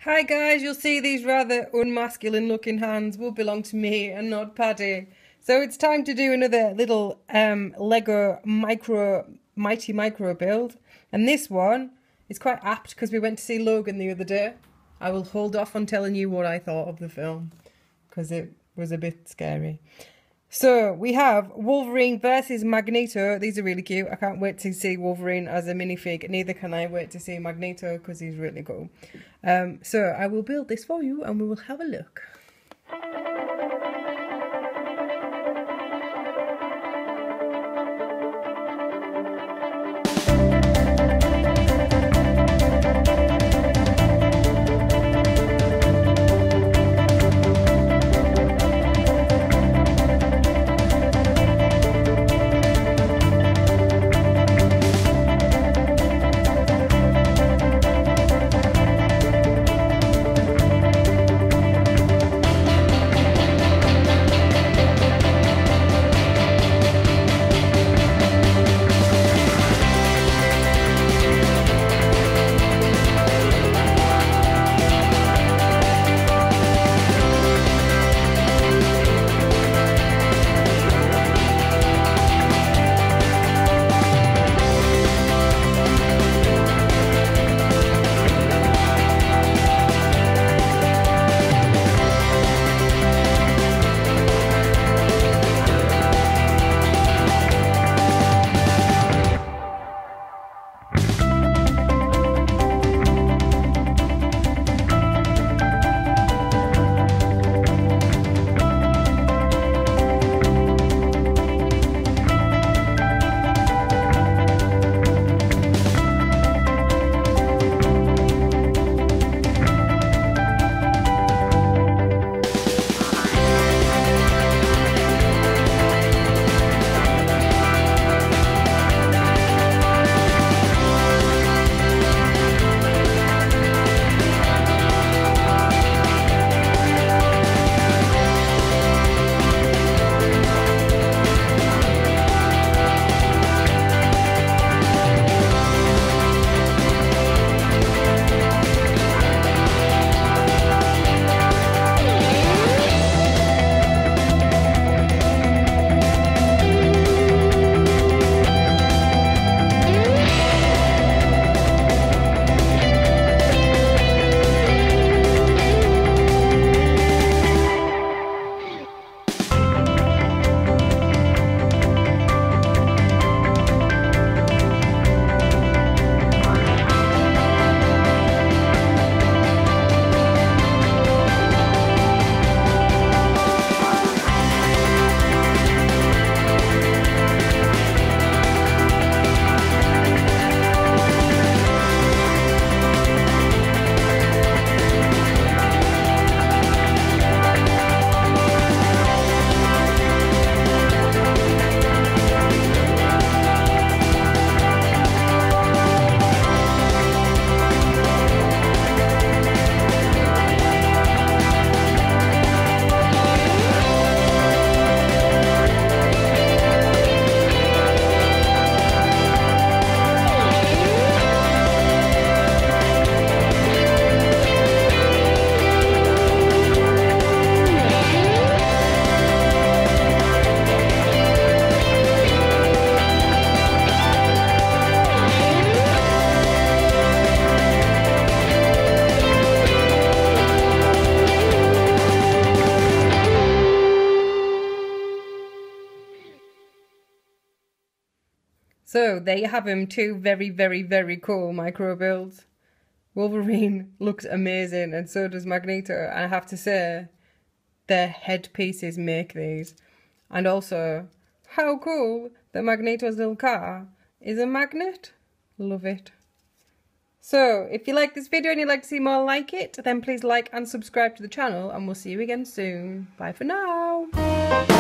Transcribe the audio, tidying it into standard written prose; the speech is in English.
Hi guys, you'll see these rather unmasculine looking hands will belong to me and not Paddy. So it's time to do another little Lego Mighty Micro build. And this one is quite apt because we went to see Logan the other day. I will hold off on telling you what I thought of the film because it was a bit scary. So we have Wolverine versus Magneto. These are really cute. I can't wait to see Wolverine as a minifig. Neither can I wait to see Magneto because he's really cool. So I will build this for you and we will have a look. So there you have him, two very cool micro builds. Wolverine looks amazing and so does Magneto, and I have to say their headpieces make these. And also, how cool that Magneto's little car is a magnet. Love it. So if you like this video and you'd like to see more like it, then please like and subscribe to the channel and we'll see you again soon. Bye for now.